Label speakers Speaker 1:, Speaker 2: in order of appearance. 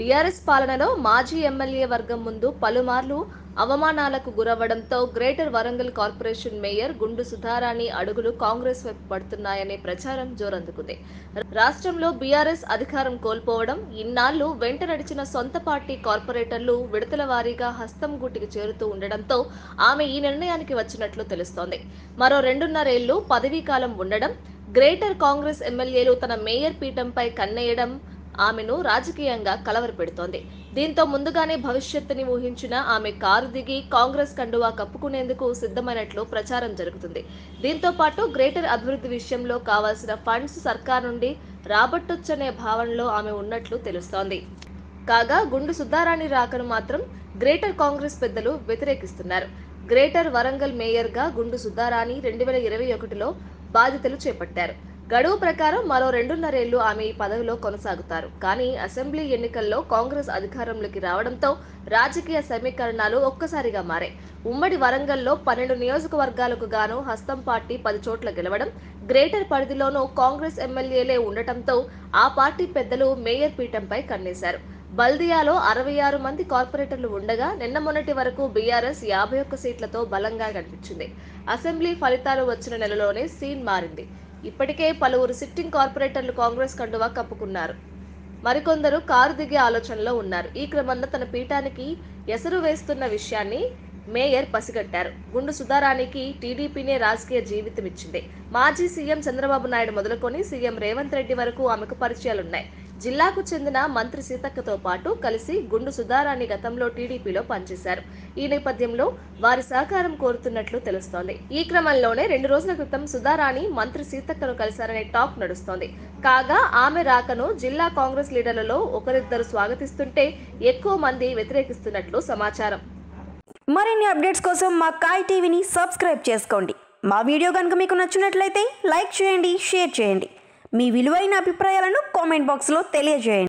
Speaker 1: BRS పాలనలో మాజీ MLA వర్గం ముందు పలుమార్లు అవమానాలకు గురవ్వడంతో greater Warangal corporation mayor Gundu Sudharani అడుగులు కాంగ్రెస్ వైపు పడుతున్నాయనే ప్రచారం జోరందుకుంది. రాష్ట్రంలో బీఆర్ఎస్ అధికారం కోల్పోవడం, ఇన్నాళ్లు వెంట నడిచిన సొంత పార్టీ కార్పొరేటర్లు విడతల వారీగా హస్తం గూటికి చేరుతూ ఉండడంతో ఆమె ఈ నిర్ణయానికి వచ్చినట్లు తెలుస్తోంది. మరో 2.5 ఏళ్లు పదవీకాలం ఉండడం, గ్రేటర్ కాంగ్రెస్ ఎమ్మెల్యేలు తన మేయర్ పీఠంపై కన్నేయడం ఆమెను రాజకీయంగా కలవరపెడుతోంది. దీంతో ముందుగానే భవిష్యత్తుని ఊహించిన ఆమె కారు దిగి కాంగ్రెస్ కండువా కప్పుకునేందుకు సిద్ధమైనట్లు ప్రచారం జరుగుతుంది. దీంతో పాటు గ్రేటర్ అభివృద్ధి విషయంలో కావాల్సిన ఫండ్స్ సర్కార్ నుండి రాబట్టొచ్చనే భావనలో ఆమె ఉన్నట్లు తెలుస్తోంది. కాగా గుండు సుధారాణి రాకను మాత్రం గ్రేటర్ కాంగ్రెస్ పెద్దలు వ్యతిరేకిస్తున్నారు. గ్రేటర్ వరంగల్ మేయర్గా గుండు సుధారాణి 2021లో బాధ్యతలు చేపట్టారు. గడువు ప్రకారం మరో 2.5 ఏళ్లు ఆమె ఈ పదవిలో కొనసాగుతారు. కానీ అసెంబ్లీ ఎన్నికల్లో కాంగ్రెస్ అధికారంలోకి రావడంతో రాజకీయ సమీకరణాలు ఒక్కసారిగా మారాయి. ఉమ్మడి వరంగల్లో 12 నియోజకవర్గాలకు గాను హస్తం పార్టీ 10 చోట్ల గెలవడం, గ్రేటర్ పరిధిలోనూ కాంగ్రెస్ ఎమ్మెల్యేలే ఉండటంతో ఆ పార్టీ పెద్దలు మేయర్ పీఠంపై కన్నేశారు. బల్దియాలో 66 మంది కార్పొరేటర్లు ఉండగా నిన్న మొన్నటి వరకు బీఆర్ఎస్ 51 సీట్లతో బలంగా కనిపించింది. అసెంబ్లీ ఫలితాలు వచ్చిన నెలలోనే సీన్ మారింది. ఇప్పటికే పలువురు సిట్టింగ్ కార్పొరేటర్లు కాంగ్రెస్ కండువా కప్పుకున్నారు. మరికొందరు కారు దిగే ఆలోచనలో ఉన్నారు. ఈ క్రమంలో తన పీఠానికి ఎసరు వేస్తున్న విషయాన్ని మేయర్ పసిగట్టారు. గుండు సుధారాణికి టీడీపీనే రాజకీయ జీవితం ఇచ్చింది. మాజీ సీఎం చంద్రబాబు నాయుడు మొదలుకొని సీఎం రేవంత్ రెడ్డి వరకు ఆమెకు పరిచయాలున్నాయి. జిల్లాకు చెందిన మంత్రి సీతక్కతో పాటు కలిసి గుండు సుధారాణి గతంలో టీడీపీలో పనిచేశారు. ఈ నేపథ్యంలో వారి సహకారం కోరుతున్నట్లు తెలుస్తోంది. ఈ క్రమంలోనే 2 రోజుల క్రితం సుధారాణి మంత్రి సీతక్కను కలిశారనే టాక్ నడుస్తోంది. కాగా ఆమె రాకను జిల్లా కాంగ్రెస్ లీడర్లలో ఒకరిద్దరు స్వాగతిస్తుంటే ఎక్కువ మంది వ్యతిరేకిస్తున్నట్లు సమాచారం.
Speaker 2: మరిన్ని అప్డేట్స్ కోసం మా కాయ్ టీవీని సబ్స్క్రైబ్ చేసుకోండి. మా వీడియో కనుక మీకు నచ్చినట్లయితే లైక్ చేయండి, షేర్ చేయండి. మీ విలువైన అభిప్రాయాలను కామెంట్ బాక్స్లో తెలియజేయండి.